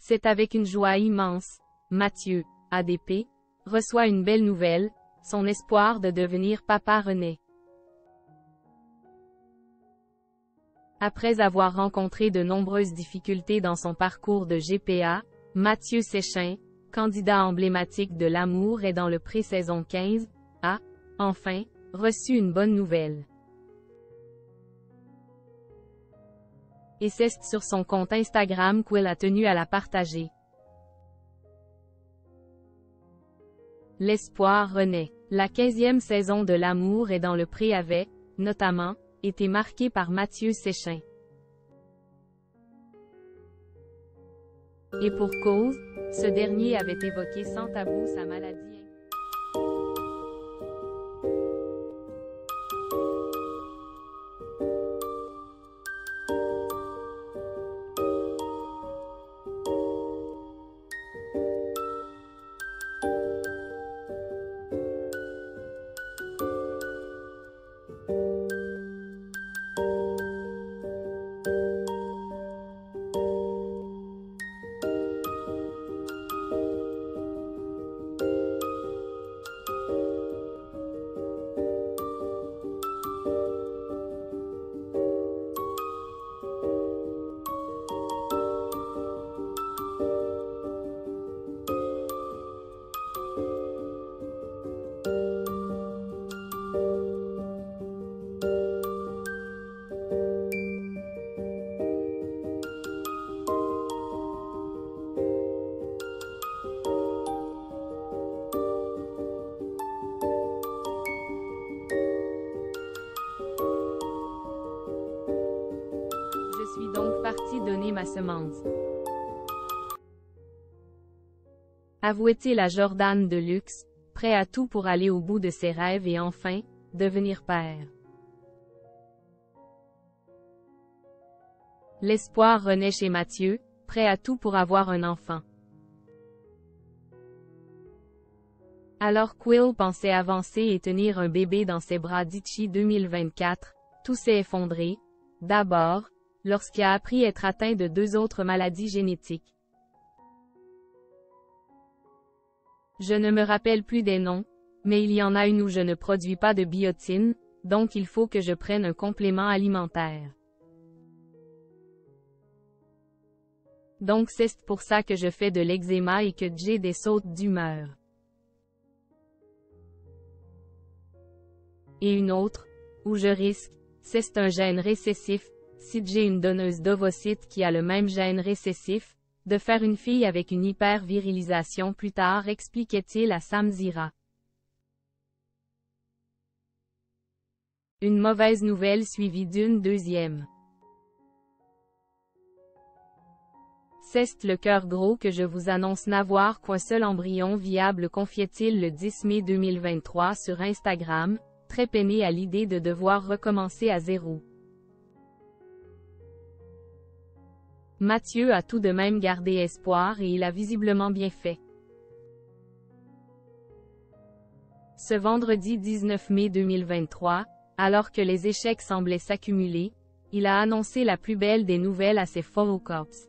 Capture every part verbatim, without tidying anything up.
C'est avec une joie immense, Mathieu, A D P, reçoit une belle nouvelle, son espoir de devenir papa renaît. Après avoir rencontré de nombreuses difficultés dans son parcours de G P A, Mathieu Séchain, candidat emblématique de l'amour et dans le pré-saison quinze, a, enfin, reçu une bonne nouvelle. Et c'est sur son compte Instagram qu'il a tenu à la partager. L'espoir renaît. La quinzième saison de l'amour et dans le pré avait, notamment, été marquée par Mathieu Séchain. Et pour cause, ce dernier avait évoqué sans tabou sa maladie. Je suis donc parti donner ma semence. Avouait-il à Jordan Deluxe, prêt à tout pour aller au bout de ses rêves et enfin, devenir père. L'espoir renaît chez Mathieu, prêt à tout pour avoir un enfant. Alors Quill pensait avancer et tenir un bébé dans ses bras d'ici deux mille vingt-quatre, tout s'est effondré, d'abord, lorsqu'il a appris être atteint de deux autres maladies génétiques. Je ne me rappelle plus des noms, mais il y en a une où je ne produis pas de biotine, donc il faut que je prenne un complément alimentaire. Donc c'est pour ça que je fais de l'eczéma et que j'ai des sautes d'humeur. Et une autre, où je risque, c'est un gène récessif, si j'ai une donneuse d'ovocytes qui a le même gène récessif, de faire une fille avec une hypervirilisation plus tard, expliquait-il à Sam Zira. Une mauvaise nouvelle suivie d'une deuxième. C'est le cœur gros que je vous annonce n'avoir qu'un seul embryon viable, confiait-il le dix mai deux mille vingt-trois sur Instagram, très peiné à l'idée de devoir recommencer à zéro. Mathieu a tout de même gardé espoir et il a visiblement bien fait. Ce vendredi dix-neuf mai deux mille vingt-trois, alors que les échecs semblaient s'accumuler, il a annoncé la plus belle des nouvelles à ses followers.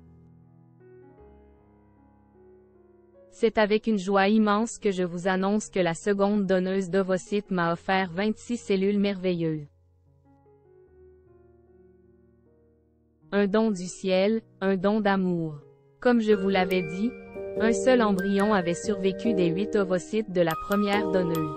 C'est avec une joie immense que je vous annonce que la seconde donneuse d'ovocytes m'a offert vingt-six cellules merveilleuses. Un don du ciel, un don d'amour. Comme je vous l'avais dit, un seul embryon avait survécu des huit ovocytes de la première donneuse.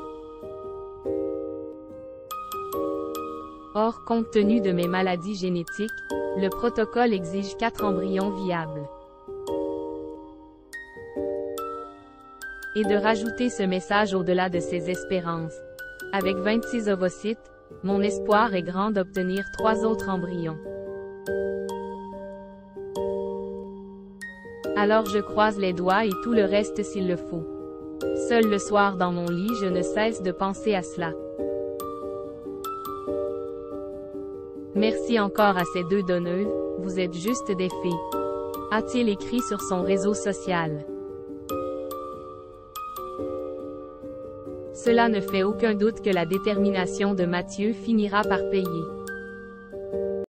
Or, compte tenu de mes maladies génétiques, le protocole exige quatre embryons viables. Et de rajouter ce message au-delà de ses espérances. Avec vingt-six ovocytes, mon espoir est grand d'obtenir trois autres embryons. Alors je croise les doigts et tout le reste s'il le faut. Seul le soir dans mon lit je ne cesse de penser à cela. Merci encore à ces deux donneuses, vous êtes juste des filles. A-t-il écrit sur son réseau social. Cela ne fait aucun doute que la détermination de Mathieu finira par payer.